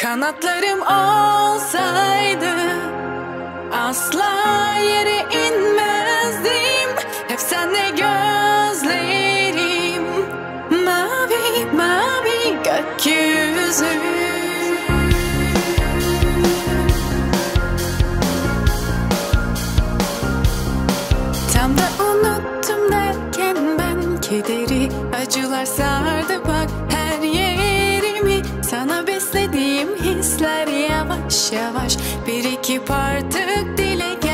Kanatlarım olsaydı asla yere inmezdim. Hep sende gözlerim, mavi mavi gökyüzü. Tam da unuttum derken ben kederi, acılar sardı bak her yerimi. Sana beslediğim hisler yavaş yavaş birikip artık dile gel.